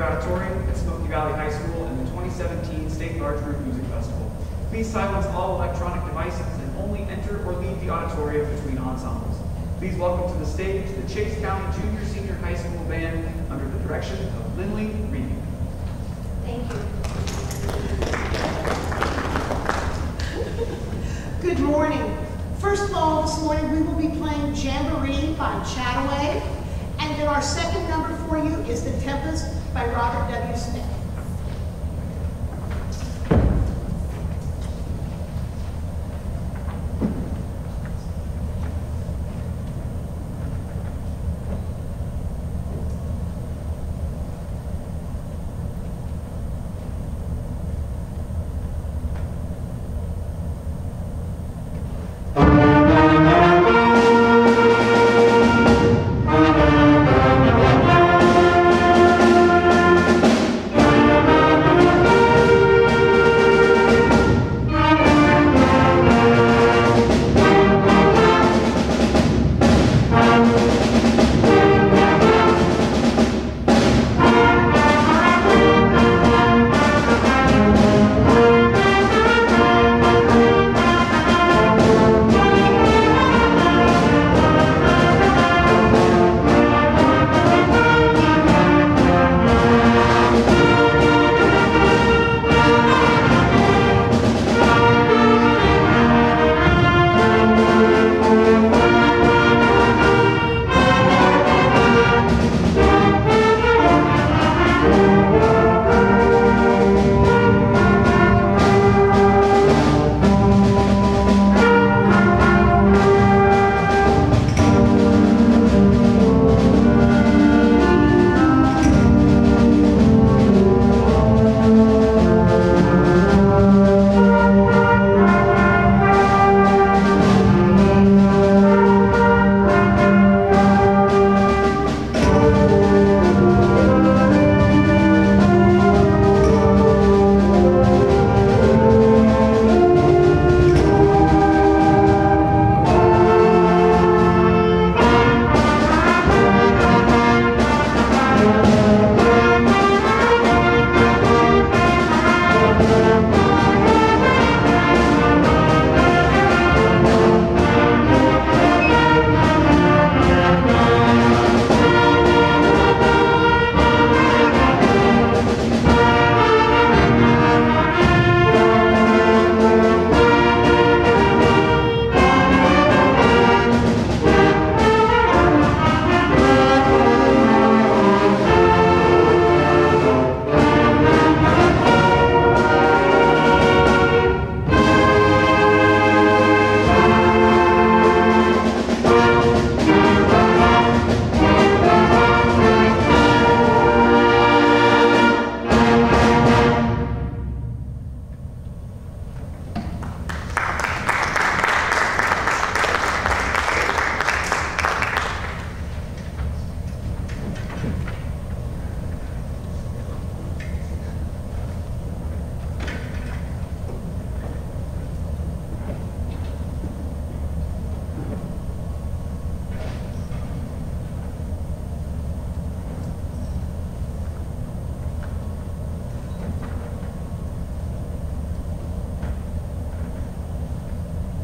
Auditorium at Smoky Valley High School and the 2017 State Large Group Music Festival. Please silence all electronic devices and only enter or leave the auditorium between ensembles. Please welcome to the stage the Chase County Junior Senior High School Band under the direction of Lindley Reed. Thank you. Good morning. First of all, this morning we will be playing Jamboree by Chataway, and then our second number for you is The Tempest by Robert W. Smith.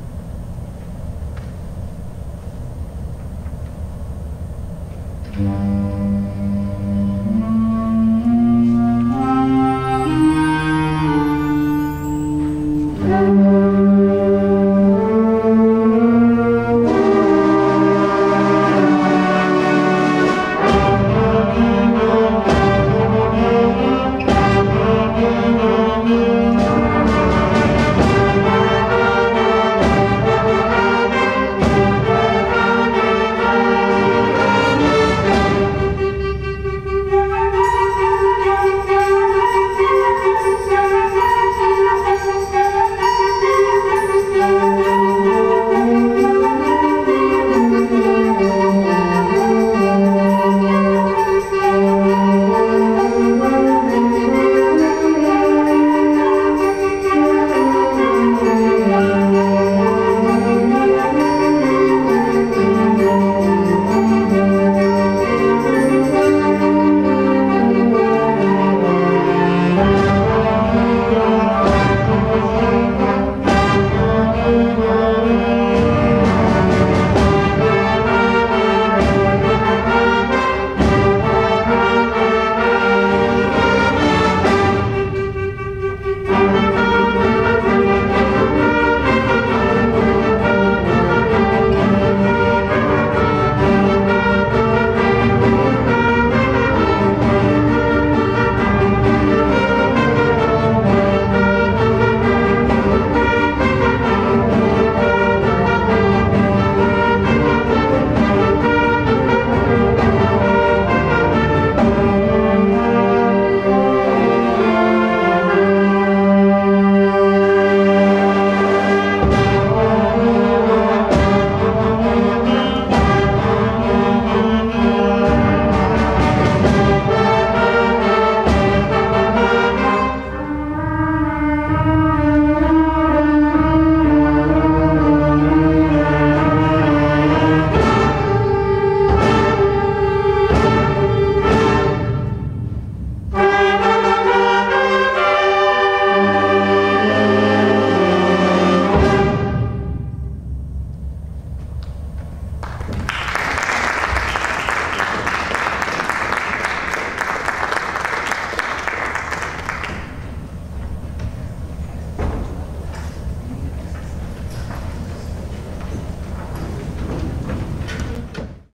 Mm-hmm.